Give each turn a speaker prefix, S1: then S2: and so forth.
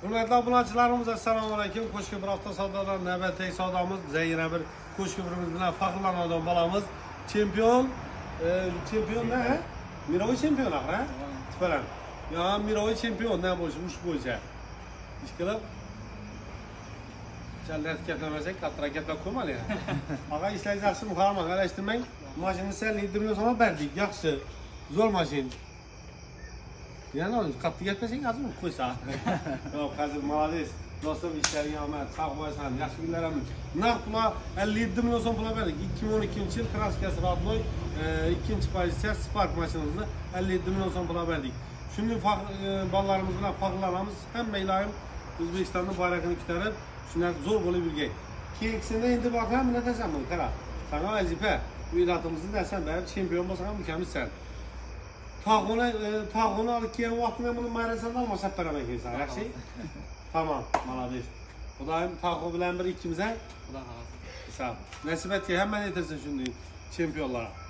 S1: Hürmetli abunəçilərimiz, Esselamu Aleyküm. Koşkübür hafta savdadan növbəti savdamız. Bizə yenə bir koşkübürümüz bilə fəxrlanadan balamız. Çempiyon nə? Miroy çempiyon axı, hə? Tipələn. Ya, Miroy çempiyon nə boyunca, uç boyunca. İşqilib. Çəllər gətirməsək, qattıra gətirə qoymalı ya. Ağa işləyəcəksin, müxarman, eləşdirmək. Maşını sən lidirmiyorsan ama bərdik, yaxşı. Zor maşin. Yani onu qatdı getməsək, azı mı qoysa? Yox, Xəzir, malades. Dostum, işləri yamət, sağ qoysan, yaxşı günlər əmin. Naq buna 57 milyon son pula verdik. 2012-ci il Kraskası Radnoy 2-ci pozisiya Spark maşınımızı 57 milyon son pula verdik. Şimdi ballarımızla fəxrlanamız. Həm meylayım Özbekistan'ın bayrağını kütərib, şunlar zor bolu bilgək. Keksində indi baxam, nə dəsən bunu, Qara? Sana vəzifə, müyüdatımızı dəsən bəyəm, çempiyon olsan, mükəmilsən. Tağını alıb ki, vaxtında bunu mayrasanda alma, səp bərəmək insan, yaxşı? Tamam, malades. Bu da tağı bilən bir ikimizə.
S2: Bu da hazır.
S1: Sağ ol. Nəsibət ki, həmən yetirsin şimdi çempionlara.